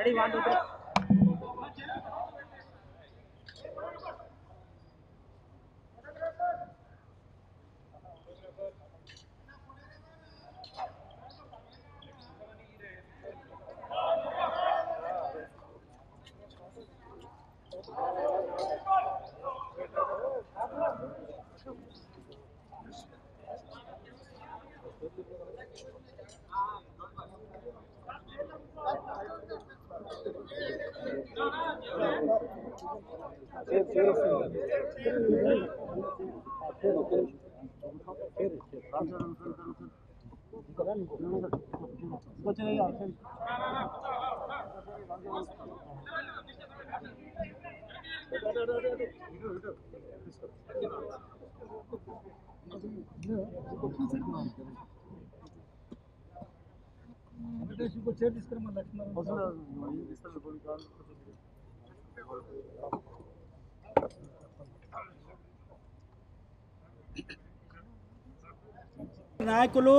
నాయకులు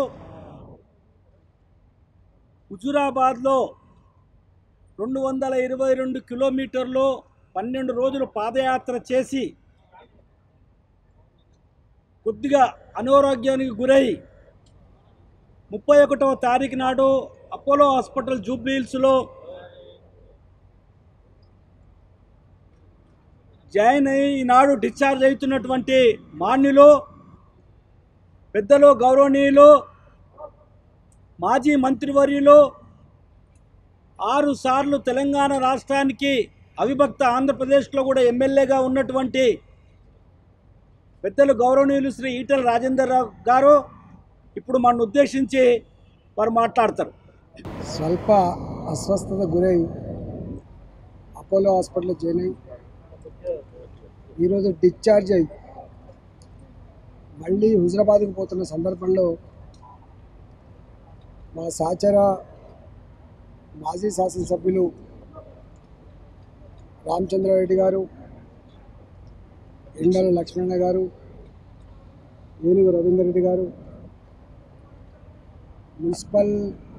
హుజూరాబాద్లో 222 కిలోమీటర్లు 12 రోజులు పాదయాత్ర చేసి కొద్దిగా అనారోగ్యానికి గురై 31వ తారీఖు నాడు అపోలో హాస్పిటల్ జూబ్లీహిల్స్లో జాయిన్ అయ్యి ఈనాడు డిశ్చార్జ్ అవుతున్నటువంటి మాన్యులు పెద్దలు గౌరవనీయులు మాజీ మంత్రివర్యులు 6 సార్లు తెలంగాణ రాష్ట్రానికి అవిభక్త ఆంధ్రప్రదేశ్లో కూడా ఎమ్మెల్యేగా ఉన్నటువంటి పెద్దలు గౌరవనీయులు శ్రీ ఈటెల రాజేందర్ రావు గారు ఇప్పుడు మనను ఉద్దేశించి వారు మాట్లాడతారు. స్వల్ప అస్వస్థత గురై అపోలో హాస్పిటల్లో జాయిన్ అయ్యి ఈరోజు డిశ్చార్జ్ అయ్యి మళ్ళీ హుజరాబాద్కు పోతున్న సందర్భంలో మా సహచర మాజీ శాసనసభ్యులు రామచంద్రారెడ్డి గారు, ఎండల లక్ష్మణ గారు, ఏనుగు రవీందర్ రెడ్డి గారు, మున్సిపల్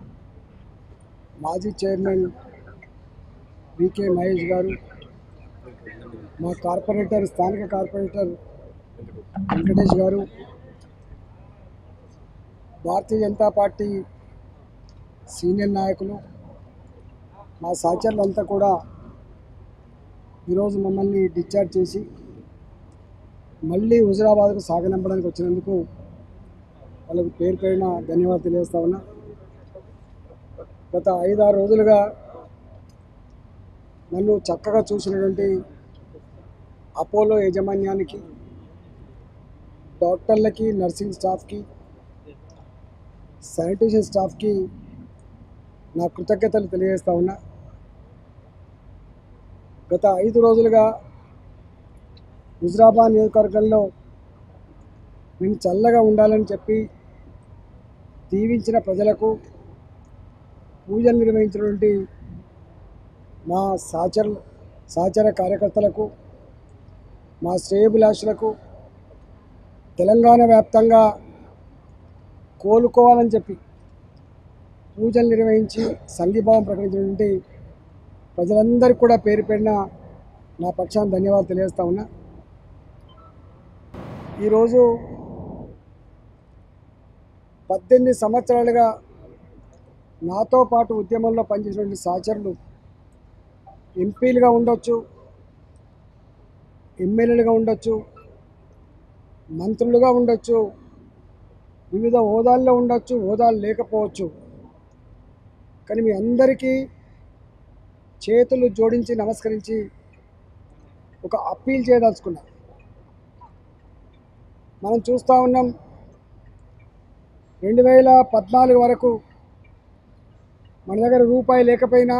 మాజీ చైర్మన్ వికే మహేష్ గారు, మా కార్పొరేటర్ స్థానిక కార్పొరేటర్ వెంకటేష్ గారు, భారతీయ జనతా పార్టీ సీనియర్ నాయకులు, మా సహచరులంతా కూడా ఈరోజు మమ్మల్ని డిశ్చార్జ్ చేసి మళ్ళీ హుజూరాబాద్కు సాగనంపడానికి వచ్చినందుకు వాళ్ళకు పేరు పేరున ధన్యవాదాలు తెలియజేస్తా ఉన్నా. గత 5-6 రోజులుగా నన్ను చక్కగా చూసినటువంటి అపోలో యాజమాన్యానికి, డాక్టర్లకి, నర్సింగ్ స్టాఫ్కి, శానిటేషన్ స్టాఫ్కి నా కృతజ్ఞతలు తెలియజేస్తా ఉన్నా. గత 5 రోజులుగా హుజూరాబాద్ నియోజకవర్గంలో నేను చల్లగా ఉండాలని చెప్పి దీవించిన ప్రజలకు, పూజలు నిర్వహించినటువంటి మా సహచర కార్యకర్తలకు, మా శ్రేయోభిలాషులకు, తెలంగాణ వ్యాప్తంగా కోలుకోవాలని చెప్పి పూజలు నిర్వహించి సంఘీభావం ప్రకటించినటువంటి ప్రజలందరికీ కూడా పేరు పేరున నా పక్షాన ధన్యవాదాలు తెలియజేస్తా ఉన్నా. ఈరోజు 18 సంవత్సరాలుగా నాతో పాటు ఉద్యమంలో పనిచేసినటువంటి సహచరులు ఎంపీలుగా ఉండొచ్చు, ఎమ్మెల్యేలుగా ఉండొచ్చు, మంత్రులుగా ఉండొచ్చు, వివిధ హోదాల్లో ఉండొచ్చు, హోదాలు లేకపోవచ్చు. కానీ మీ అందరికీ చేతులు జోడించి నమస్కరించి ఒక అప్పీల్ చేయదలుచుకున్నా. మనం చూస్తూ ఉన్నాం, 2014 వరకు మన దగ్గర రూపాయి లేకపోయినా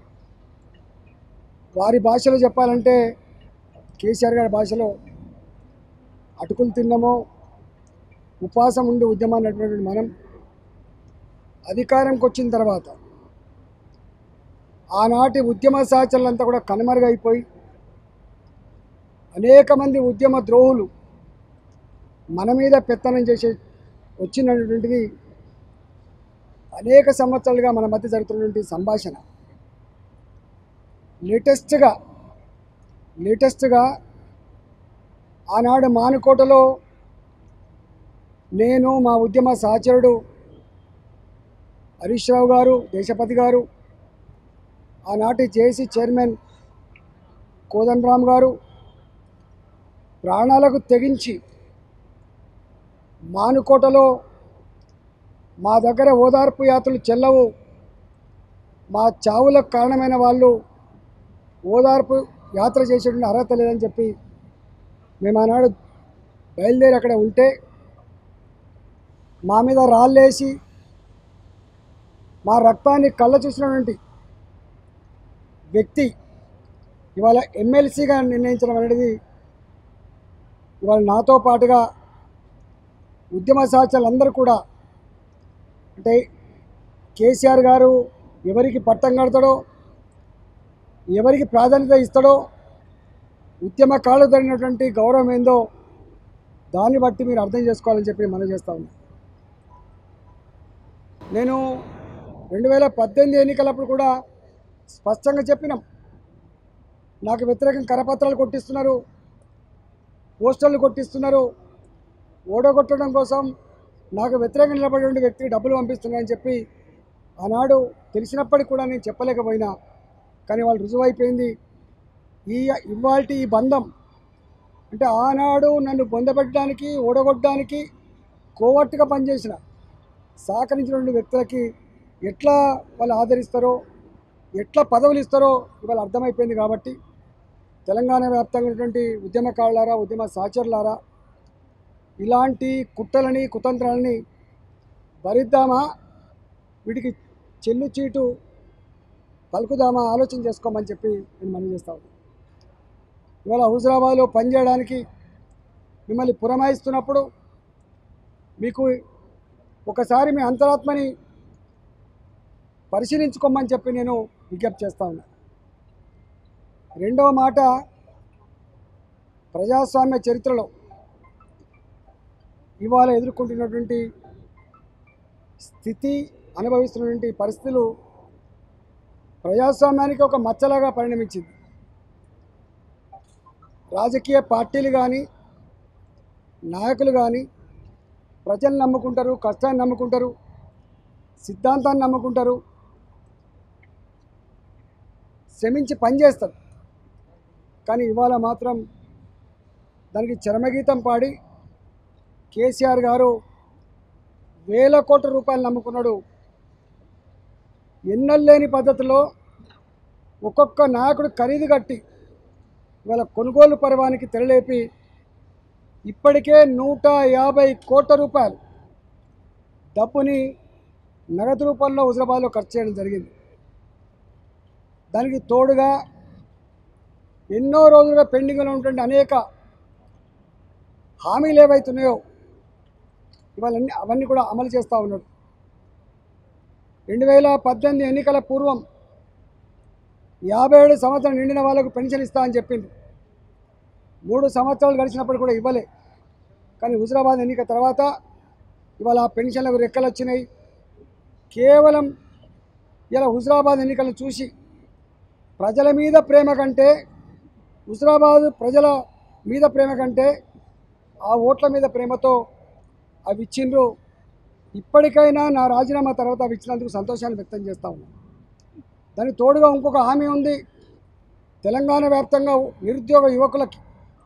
వారి భాషలో చెప్పాలంటే కేసీఆర్ గారి భాషలో అటుకులు తిన్నామో ఉపవాసం ఉండి ఉద్యమాన్ని నడిపినటువంటి మనం అధికారంకి వచ్చిన తర్వాత ఆనాటి ఉద్యమ సహచరులంతా కూడా కనుమరుగైపోయి అనేక మంది ఉద్యమ ద్రోహులు మన మీద పెత్తనం చేసే వచ్చినటువంటిది అనేక సంవత్సరాలుగా మన మధ్య జరుగుతున్నటువంటి సంభాషణ. లేటెస్ట్గా ఆనాడు మానుకోటలో నేను మా ఉద్యమ సహచరుడు హరీష్ రావు గారు, దేశపతి గారు, ఆనాటి జేఏసీ చైర్మన్ కోదండరామ్ గారు ప్రాణాలకు తెగించి మానుకోటలో మా దగ్గర ఓదార్పు యాత్రలు చెల్లవు, మా చావులకు కారణమైన వాళ్ళు ఓదార్పు యాత్ర చేసేటువంటి అర్హత లేదని చెప్పి మేము ఆనాడు బయలుదేరి అక్కడ ఉంటే మా మీద రాళ్ళేసి మా రక్తాన్ని కళ్ళ చూసినటువంటి వ్యక్తి ఇవాళ ఎమ్మెల్సీగా నిర్ణయించడం అనేది ఇవాళ నాతో పాటుగా ఉద్యమ సహచరులందరూ కూడా, అంటే కేసీఆర్ గారు ఎవరికి పట్టం కడతాడో, ఎవరికి ప్రాధాన్యత ఇస్తాడో, ఉద్యమకాలకు జరిగినటువంటి గౌరవం ఏందో దాన్ని బట్టి మీరు అర్థం చేసుకోవాలని చెప్పి మనం చేస్తా ఉన్నాం. నేను 2018 ఎన్నికలప్పుడు కూడా స్పష్టంగా చెప్పినాం, నాకు వ్యతిరేకం కరపత్రాలు కొట్టిస్తున్నారు, పోస్టర్లు కొట్టిస్తున్నారు, ఓడగొట్టడం కోసం నాకు వ్యతిరేకంగా నిలబడే వ్యక్తికి డబ్బులు పంపిస్తున్నారని చెప్పి ఆనాడు తెలిసినప్పటికీ కూడా నేను చెప్పలేకపోయినా, కానీ వాళ్ళు రుజువైపోయింది. ఇవాల్టి ఈ బంధం అంటే ఆనాడు నన్ను పొందబెట్టడానికి, ఓడగొట్టడానికి కోవర్ట్గా పనిచేసిన సహకరించిన వ్యక్తులకి ఎట్లా వాళ్ళు ఆదరిస్తారో, ఎట్లా పదవులు ఇస్తారో ఇవాళ అర్థమైపోయింది. కాబట్టి తెలంగాణ వ్యాప్తంగా ఉన్నటువంటి ఉద్యమకారులారా, ఉద్యమ సహచరులారా, ఇలాంటి కుట్రలని, కుతంత్రాలని భరిద్దామా, వీటికి చెల్లు చీటు పలుకుదామా ఆలోచన చేసుకోమని చెప్పి నేను మనం చేస్తాను. ఇవాళ హుజురాబాద్లో పనిచేయడానికి మిమ్మల్ని పురమాయిస్తున్నప్పుడు మీకు ఒకసారి మీ అంతరాత్మని పరిశీలించుకోమని చెప్పి నేను విజ్ఞప్తి చేస్తా ఉన్నా. రెండవ మాట, ప్రజాస్వామ్య చరిత్రలో ఇవాళ ఎదుర్కొంటున్నటువంటి స్థితి, అనుభవిస్తున్నటువంటి పరిస్థితులు ప్రజాస్వామ్యానికి ఒక మచ్చలాగా పరిణమించింది. రాజకీయ పార్టీలు కానీ, నాయకులు కానీ ప్రజలను నమ్ముకుంటారు, కష్టాన్ని నమ్ముకుంటారు, సిద్ధాంతాన్ని నమ్ముకుంటారు, శ్రమించి పనిచేస్తారు. కానీ ఇవాళ మాత్రం దానికి చరమగీతం పాడి కేసీఆర్ గారు వేల కోట్ల రూపాయలు నమ్ముకున్నాడు. ఎన్నలేని పద్ధతిలో ఒక్కొక్క నాయకుడు ఖరీదు కట్టి ఇవాళ కొనుగోలు పర్వానికి తెరలేపి ఇప్పటికే 150 కోట్ల రూపాయలు డబ్బుని నగదు రూపంలో హుజురాబాద్లో ఖర్చు చేయడం జరిగింది. దానికి తోడుగా ఎన్నో రోజులుగా పెండింగ్లో ఉన్నటువంటి అనేక హామీలు ఏవైతున్నాయో ఇవాళ అవన్నీ కూడా అమలు చేస్తూ ఉన్నాడు. 2018 ఎన్నికల పూర్వం 57 సంవత్సరాలు నిండిన వాళ్ళకు పెన్షన్ ఇస్తా అని చెప్పింది. 3 సంవత్సరాలు గడిచినప్పుడు కూడా ఇవ్వలే. కానీ హుజురాబాద్ ఎన్నిక తర్వాత ఇవాళ ఆ పెన్షన్లకు రెక్కలు వచ్చినాయి. కేవలం ఇలా హుజురాబాద్ ఎన్నికలను చూసి ప్రజల మీద ప్రేమ కంటే, హుజురాబాద్ ప్రజల మీద ప్రేమ కంటే ఆ ఓట్ల మీద ప్రేమతో అవి ఇచ్చిండ్రు. ఇప్పటికైనా నా రాజీనామా తర్వాత అవి ఇచ్చినందుకు సంతోషాన్ని వ్యక్తం చేస్తూ ఉన్నాను. దానికి తోడుగా ఇంకొక హామీ ఉంది. తెలంగాణ వ్యాప్తంగా నిరుద్యోగ యువకులకి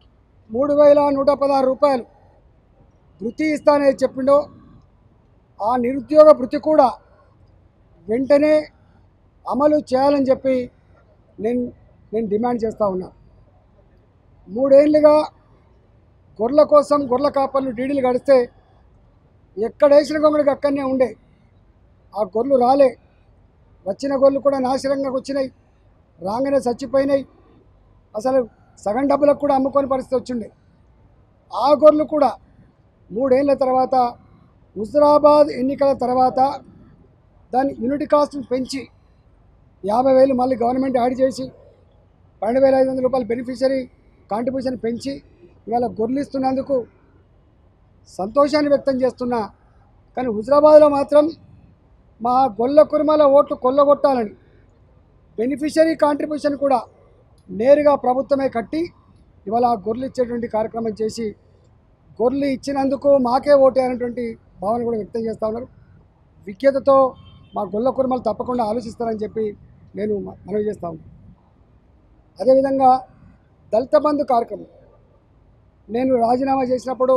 3116 రూపాయలు వృత్తి ఇస్తానని చెప్పిండో ఆ నిరుద్యోగ వృత్తి కూడా వెంటనే అమలు చేయాలని చెప్పి నేను డిమాండ్ చేస్తూ ఉన్నా. 3 ఏళ్ళుగా గొర్రెల కోసం గొర్రెల కాపర్లు డీడీలు గడిస్తే ఎక్కడ వేసిన గొంగడికి అక్కడనే ఉండే. ఆ గొర్రెలు రాలే. వచ్చిన గొర్రెలు కూడా నాశనంగా వచ్చినాయి, రాగానే చచ్చిపోయినాయి. అసలు సగం డబ్బులకు కూడా అమ్ముకొని పరిస్థితి వచ్చిండే. ఆ గొర్రెలు కూడా 3 ఏళ్ళ తర్వాత హుజురాబాద్ ఎన్నికల తర్వాత దాని యూనిట్ కాస్ట్ని పెంచి 50,000 మళ్ళీ గవర్నమెంట్ యాడ్ చేసి 12,500 రూపాయలు బెనిఫిషరీ కాంట్రిబ్యూషన్ పెంచి ఇవాళ గొర్రెలు ఇస్తున్నందుకు సంతోషాన్ని వ్యక్తం చేస్తున్నా. కానీ హుజురాబాద్లో మాత్రం మా గొల్ల కుర్మల ఓట్లు కొల్లగొట్టాలని బెనిఫిషరీ కాంట్రిబ్యూషన్ కూడా నేరుగా ప్రభుత్వమే కట్టి ఇవాళ గొర్రెలు ఇచ్చేటువంటి కార్యక్రమం చేసి గొర్రెలు ఇచ్చినందుకు మాకే ఓటేయాలనేటువంటి భావన కూడా వ్యక్తం చేస్తూ ఉన్నారు. విజ్ఞతతో మా గొల్ల కుర్మలు తప్పకుండా ఆలోచిస్తారని చెప్పి నేను మనవి చేస్తా ఉన్నాను. అదేవిధంగా దళిత బంధు కార్యక్రమం నేను రాజీనామా చేసినప్పుడు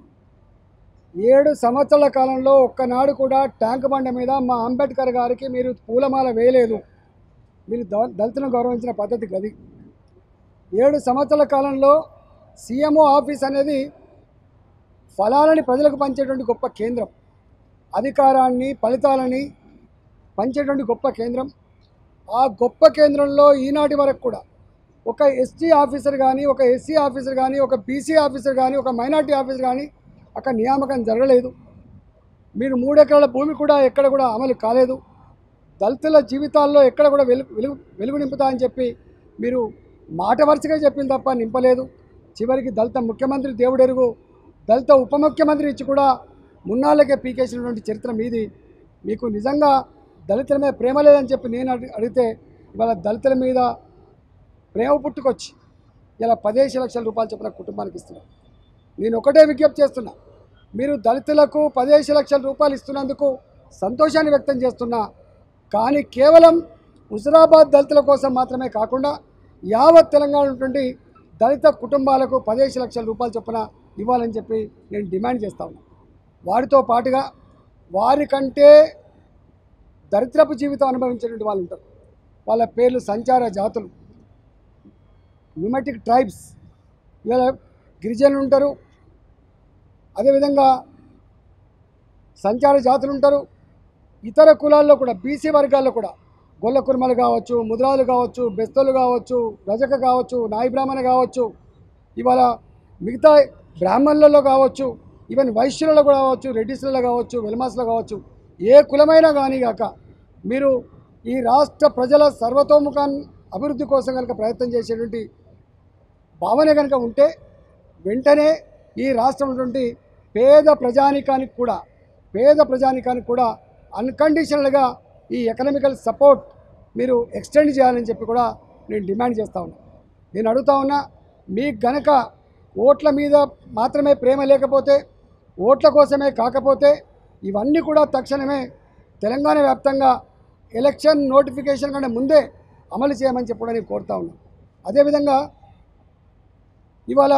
7 సంవత్సరాల కాలంలో ఒక్కనాడు కూడా ట్యాంక్ బండ మీద మా అంబేద్కర్ గారికి మీరు పూలమాల వేయలేదు. మీరు దళితులను గౌరవించిన పద్ధతి గది. 7 సంవత్సరాల కాలంలో సీఎంఓ ఆఫీస్ అనేది ఫలాలని ప్రజలకు పంచేటువంటి గొప్ప కేంద్రం, అధికారాన్ని ఫలితాలని పంచేటువంటి గొప్ప కేంద్రం. ఆ గొప్ప కేంద్రంలో ఈనాటి వరకు కూడా ఒక ఎస్టీ ఆఫీసర్ కానీ, ఒక ఎస్సీ ఆఫీసర్ కానీ, ఒక బీసీ ఆఫీసర్ కానీ, ఒక మైనార్టీ ఆఫీసర్ కానీ అక్కడ నియామకం జరగలేదు. మీరు 3 ఎకరాల భూమి కూడా ఎక్కడ కూడా అమలు కాలేదు. దళితుల జీవితాల్లో ఎక్కడ కూడా వెలుగు నింపుతా అని చెప్పి మీరు మాట వరుసగా చెప్పింది తప్ప నింపలేదు. చివరికి దళిత ముఖ్యమంత్రి దేవుడెరుగు, దళిత ఉప ముఖ్యమంత్రి ఇచ్చి కూడా మున్నాళ్ళకే పీకేసినటువంటి చరిత్ర మీది. మీకు నిజంగా దళితుల మీద ప్రేమ లేదని చెప్పి నేను అడిగితే ఇవాళ దళితుల మీద ప్రేమ పుట్టుకొచ్చి ఇలా 15 లక్షల రూపాయలు చొప్పున కుటుంబానికి ఇస్తున్నారు. నేను ఒకటే విజ్ఞప్తి చేస్తున్నా, మీరు దళితులకు 15 లక్షల రూపాయలు ఇస్తున్నందుకు సంతోషాన్ని వ్యక్తం చేస్తున్నా, కానీ కేవలం హుజురాబాద్ దళితుల కోసం మాత్రమే కాకుండా యావత్ తెలంగాణ ఉన్నటువంటి దళిత కుటుంబాలకు 15 లక్షల రూపాయలు చొప్పున ఇవ్వాలని చెప్పి నేను డిమాండ్ చేస్తా ఉన్నా. వారితో పాటుగా వారికంటే దరిద్రపు జీవితం అనుభవించేటువంటి వాళ్ళు ఉంటారు. వాళ్ళ పేర్లు సంచార జాతులు, న్యూమెటిక్ ట్రైబ్స్, ఇవాళ గిరిజనులు ఉంటారు, అదేవిధంగా సంచార జాతులు ఉంటారు. ఇతర కులాల్లో కూడా బీసీ వర్గాల్లో కూడా గొల్ల కుర్మలు కావచ్చు, ముద్రాలు కావచ్చు, బెస్తలు కావచ్చు, రజక కావచ్చు, నాయి బ్రాహ్మణ కావచ్చు, ఇవాళ మిగతా బ్రాహ్మణులలో కావచ్చు, ఈవెన్ వైశ్యులలో కూడా కావచ్చు, రెడ్డిస్లలో కావచ్చు, వెల్మాస్లో కావచ్చు, ఏ కులమైనా కానీ కాక మీరు ఈ రాష్ట్ర ప్రజల సర్వతోముఖాన్ని అభివృద్ధి కోసం కనుక ప్రయత్నం చేసేటువంటి భావన కనుక ఉంటే వెంటనే ఈ రాష్ట్రంలో పేద ప్రజానికానికి కూడా అన్కండిషనల్గా ఈ ఎకనామికల్ సపోర్ట్ మీరు ఎక్స్టెండ్ చేయాలని చెప్పి కూడా నేను డిమాండ్ చేస్తూ ఉన్నా. నేను అడుగుతా ఉన్నా, మీకు గనక ఓట్ల మీద మాత్రమే ప్రేమ లేకపోతే, ఓట్ల కోసమే కాకపోతే ఇవన్నీ కూడా తక్షణమే తెలంగాణ వ్యాప్తంగా ఎలక్షన్ నోటిఫికేషన్ కంటే ముందే అమలు చేయమని చెప్పి కూడా నేను కోరుతా ఉన్నాను. అదేవిధంగా ఇవాళ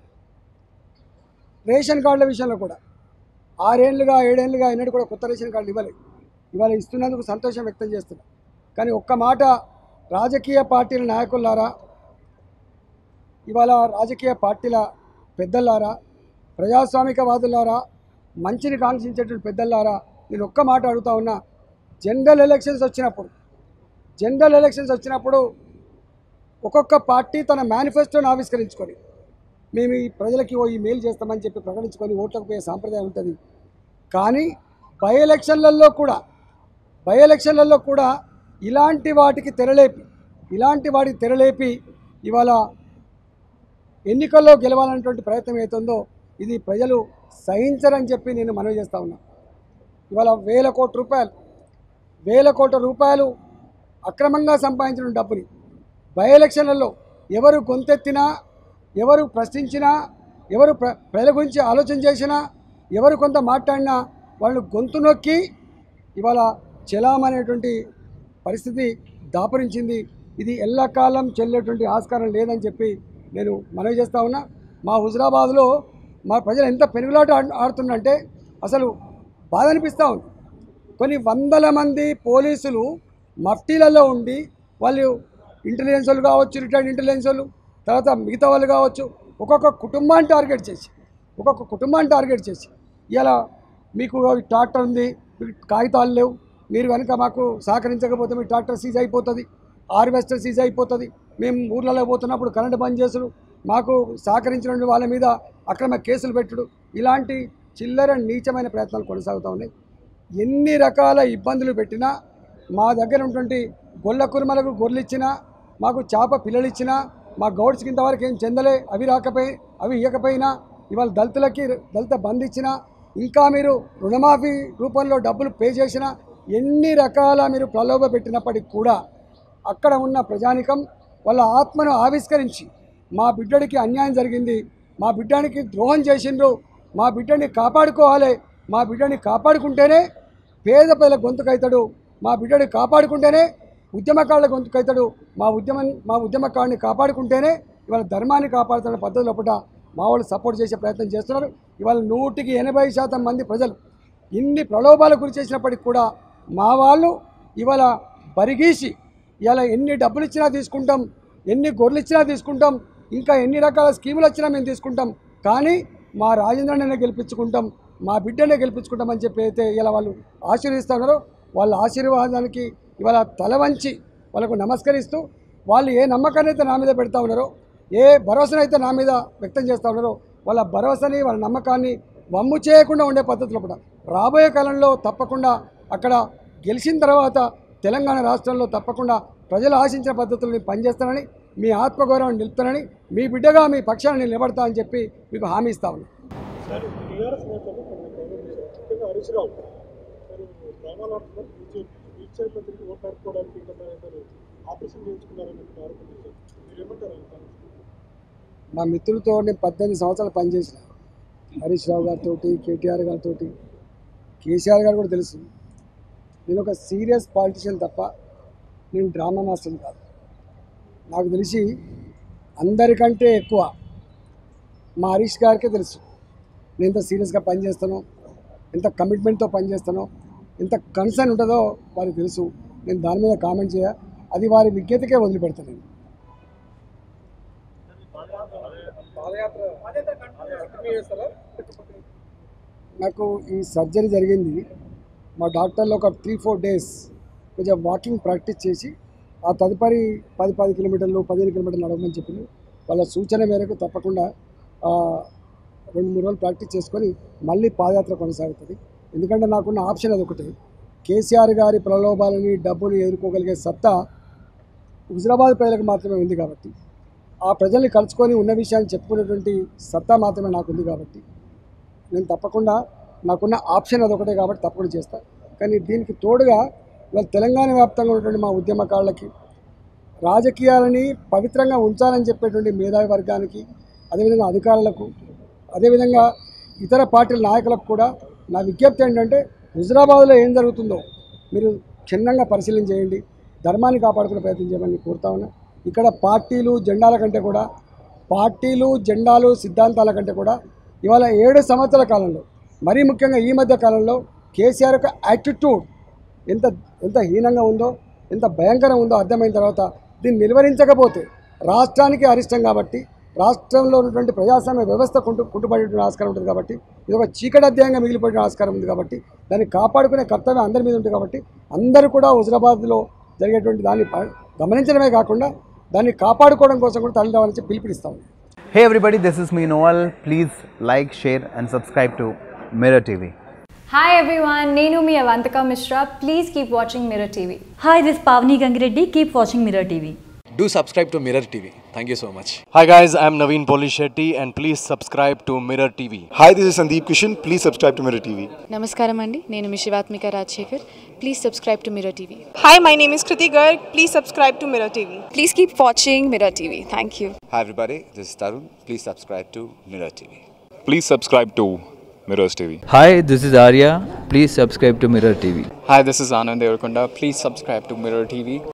రేషన్ కార్డుల విషయంలో కూడా 6 ఏళ్ళుగా 7 ఏళ్ళుగా ఎన్నడూ కూడా కొత్త రేషన్ కార్డులు ఇవ్వలేదు. ఇవాళ ఇస్తున్నందుకు సంతోషం వ్యక్తం చేస్తున్నాం. కానీ ఒక్క మాట రాజకీయ పార్టీల నాయకులారా, ఇవాళ రాజకీయ పార్టీల పెద్దలారా, ప్రజాస్వామికవాదులారా, మంచిని కాంక్షించేటువంటి పెద్దలారా, నేను ఒక్క మాట అడుగుతా ఉన్నా, జనరల్ ఎలక్షన్స్ వచ్చినప్పుడు ఒక్కొక్క పార్టీ తన మేనిఫెస్టోని ఆవిష్కరించుకొని మేము ఈ ప్రజలకి ఈ మేలు చేస్తామని చెప్పి ప్రకటించుకొని ఓట్లకు పోయే సాంప్రదాయం ఉంటుంది. కానీ బై ఎలక్షన్లలో కూడా ఇలాంటి వాటికి తెరలేపి ఇవాళ ఎన్నికల్లో గెలవాలనేటువంటి ప్రయత్నం అవుతుందో ఇది ప్రజలు సహించరని చెప్పి నేను మనవి చేస్తూ ఉన్నా. ఇవాళ వేల కోట్ల రూపాయలు అక్రమంగా సంపాదించిన డబ్బుని బై ఎలక్షన్లలో ఎవరు గొంతెత్తినా, ఎవరు ప్రశ్నించినా, ఎవరు ప్రజల గురించి ఆలోచన చేసినా, ఎవరు కొంత మాట్లాడినా వాళ్ళు గొంతు నొక్కి ఇవాళ చెలామనేటువంటి పరిస్థితి దాపురించింది. ఇది ఎల్లకాలం చెల్లేటువంటి ఆస్కారం లేదని చెప్పి నేను మనవి చేస్తూ ఉన్నా. మా హుజురాబాద్లో మా ప్రజలు ఎంత పెనుగులాట ఆడుతుందంటే అసలు బాధ అనిపిస్తూ ఉంది. కొన్ని వందల మంది పోలీసులు మఫ్టీలలో ఉండి, వాళ్ళు ఇంటెలిజెన్స్ వాళ్ళు కావచ్చు, రిటైర్డ్ ఇంటెలిజెన్స్ వాళ్ళు, తర్వాత మిగతా వాళ్ళు కావచ్చు, ఒక్కొక్క కుటుంబాన్ని టార్గెట్ చేసి ఇలా మీకు ట్రాక్టర్ ఉంది, కాగితాలు లేవు, మీరు కనుక మాకు సహకరించకపోతే మీ ట్రాక్టర్ సీజ్ అయిపోతుంది, హార్వెస్టర్ సీజ్ అయిపోతుంది, మేము ఊర్లలో పోతున్నప్పుడు కరెంటు బంద్ చేసుడు, మాకు సహకరించిన వాళ్ళ మీద అక్రమ కేసులు పెట్టుడు, ఇలాంటి చిల్లర నీచమైన ప్రయత్నాలు కొనసాగుతూ ఉన్నాయి. ఎన్ని రకాల ఇబ్బందులు పెట్టినా, మా దగ్గర ఉన్నటువంటి గొల్ల కుర్మలకు గొర్రెలు ఇచ్చినా, మాకు చేప పిల్లలు ఇచ్చినా, మా గౌడ్స్కి ఇంతవరకు ఏం చెందలే, అవి ఇవ్వకపోయినా, ఇవాళ దళిత బంద్ ఇచ్చినా, ఇంకా మీరు రుణమాఫీ రూపంలో డబ్బులు పే చేసినా, ఎన్ని రకాల మీరు ప్రలోభ పెట్టినప్పటికి కూడా అక్కడ ఉన్న ప్రజానికం వాళ్ళ ఆత్మను ఆవిష్కరించి మా బిడ్డడికి అన్యాయం జరిగింది, మా బిడ్డనికి ద్రోహం చేసిండ్రు, మా బిడ్డని కాపాడుకోవాలి, మా బిడ్డని కాపాడుకుంటేనే పేద ప్రజల గొంతుకైతాడు, మా బిడ్డని కాపాడుకుంటేనే ఉద్యమకారుల గొంతుకైతాడు, మా ఉద్యమకారుని కాపాడుకుంటేనే ఇవాళ ధర్మాన్ని కాపాడుతున్న పద్ధతి లోపల మా వాళ్ళు సపోర్ట్ చేసే ప్రయత్నం చేస్తున్నారు. ఇవాళ 100% మంది ప్రజలు ఇన్ని ప్రలోభాలకు గురి చేసినప్పటికి కూడా మా వాళ్ళు ఇవాళ బరిగీసి ఇవాళ ఎన్ని డబ్బులు ఇచ్చినా తీసుకుంటాం, ఎన్ని గొర్రెలు ఇచ్చినా తీసుకుంటాం, ఇంకా ఎన్ని రకాల స్కీములు వచ్చినా మేము తీసుకుంటాం, కానీ మా రాజేంద్రనే గెలిపించుకుంటాం, మా బిడ్డనే గెలిపించుకుంటామని చెప్పి అయితే ఇలా వాళ్ళు ఆశీర్వదిస్తున్నారు. వాళ్ళ ఆశీర్వాదానికి ఇవాళ తల వంచి వాళ్ళకు నమస్కరిస్తూ వాళ్ళు ఏ నమ్మకాన్ని అయితే నా మీద పెడతా ఉన్నారో, ఏ భరోసానైతే నా మీద వ్యక్తం చేస్తూ ఉన్నారో వాళ్ళ భరోసాని వాళ్ళ నమ్మకాన్ని వమ్ము చేయకుండా ఉండే పద్ధతిలో కూడా రాబోయే కాలంలో తప్పకుండా అక్కడ గెలిచిన తర్వాత తెలంగాణ రాష్ట్రంలో తప్పకుండా ప్రజలు ఆశించిన పద్ధతులను పనిచేస్తానని, మీ ఆత్మగౌరవాన్ని నిలుపుతానని, మీ బిడ్డగా మీ పక్షాన్ని నేను నిలబడతా అని చెప్పి మీకు హామీ ఇస్తా ఉన్నాను. మా మిత్రులతో నేను 18 సంవత్సరాలు పనిచేసిన, హరీష్ రావు గారితో, కేటీఆర్ గారితో, కేసీఆర్ గారు కూడా తెలుసు. నేను ఒక సీరియస్ పాలిటిషియన్ తప్ప నేను డ్రామా మాస్టర్ని కాదు. నాకు తెలిసి అందరికంటే ఎక్కువ మా హరీష్ గారికే తెలుసు నేను ఎంత సీరియస్గా పనిచేస్తానో, ఎంత కమిట్మెంట్తో పనిచేస్తానో, ఎంత కన్సర్న్ ఉంటుందో వారికి తెలుసు. నేను దాని మీద కామెంట్ చేయ, అది వారి విజ్ఞతకే వదిలిపెడతాను. నేను నాకు ఈ సర్జరీ జరిగింది, మా డాక్టర్లు ఒక 3-4 డేస్ కొంచెం వాకింగ్ ప్రాక్టీస్ చేసి ఆ తదుపరి 10 కిలోమీటర్లు 15 కిలోమీటర్లు నడవమని చెప్పింది. వాళ్ళ సూచన మేరకు తప్పకుండా 2-3 రోజులు ప్రాక్టీస్ చేసుకొని మళ్ళీ పాదయాత్ర కొనసాగుతుంది. ఎందుకంటే నాకున్న ఆప్షన్ అదొకటి, కేసీఆర్ గారి ప్రలోభాలని డబ్బులు ఎదుర్కోగలిగే సత్తా హుజరాబాద్ ప్రజలకు మాత్రమే ఉంది కాబట్టి, ఆ ప్రజల్ని కలుసుకొని ఉన్న విషయాన్ని చెప్పుకునేటువంటి సత్తా మాత్రమే నాకు ఉంది కాబట్టి నేను తప్పకుండా నాకున్న ఆప్షన్ అదొకటే కాబట్టి తప్పకుండా చేస్తాను. కానీ దీనికి తోడుగా ఇవాళ తెలంగాణ వ్యాప్తంగా ఉన్నటువంటి మా ఉద్యమకారులకి, రాజకీయాలని పవిత్రంగా ఉంచాలని చెప్పేటువంటి మేధావి వర్గానికి, అదేవిధంగా అధికారులకు, అదేవిధంగా ఇతర పార్టీల నాయకులకు కూడా నా విజ్ఞప్తి ఏంటంటే, హుజరాబాద్లో ఏం జరుగుతుందో మీరు క్షుణ్ణంగా పరిశీలన చేయండి, ధర్మాన్ని కాపాడుకునే ప్రయత్నం చేయమని కోరుతా ఉన్నా. ఇక్కడ పార్టీలు జెండాల కంటే కూడా, పార్టీలు జెండాలు సిద్ధాంతాల కంటే కూడా ఇవాళ 7 సంవత్సరాల కాలంలో, మరీ ముఖ్యంగా ఈ మధ్య కాలంలో కేసీఆర్ యొక్క యాటిట్యూడ్ ఎంత హీనంగా ఉందో, ఎంత భయంకరంగా ఉందో అర్థమైన తర్వాత దీన్ని నిలువరించకపోతే రాష్ట్రానికి అరిష్టం కాబట్టి, రాష్ట్రంలో ఉన్నటువంటి ప్రజాస్వామ్య వ్యవస్థ కుంటుపడేటువంటి ఆస్కారం ఉంటుంది కాబట్టి, ఇది ఒక చీకటి అధ్యాయంగా మిగిలిపోయే ఆస్కారం ఉంది కాబట్టి దాన్ని కాపాడుకునే కర్తవ్యం అందరి మీద ఉంటుంది కాబట్టి అందరూ కూడా హుజరాబాద్లో జరిగేటువంటి దాన్ని గమనించడమే కాకుండా దాన్ని కాపాడుకోవడం కోసం కూడా తల్లి రావాలని చెప్పి పిలుపునిస్తాము. Hey everybody, this is me Noel. Please like, share and subscribe to Mirror TV. Hi everyone, Nenu mi Avantika Mishra. Please keep watching Mirror TV. Hi, this is Pavni Gangireddy. Keep watching Mirror TV. Do subscribe to Mirror TV. Thank you so much. Hi guys, I'm Naveen Polishetty and please subscribe to Mirror TV. Hi, this is Sandeep Kishan. Please subscribe to Mirror TV. నమస్కారం అండి, నేను మీ Shivathmika Rajasekhar. Please subscribe to Mirror TV. Hi, my name is Kriti Garg. Please subscribe to Mirror TV. Please keep watching Mirror TV. Thank you. Hi everybody, this is Tarun. Please subscribe to Mirror TV. Please subscribe to Mirrors TV. Hi, this is Arya. Please subscribe to Mirror TV. Hi, this is Anand Devarakonda. Please subscribe to Mirror TV.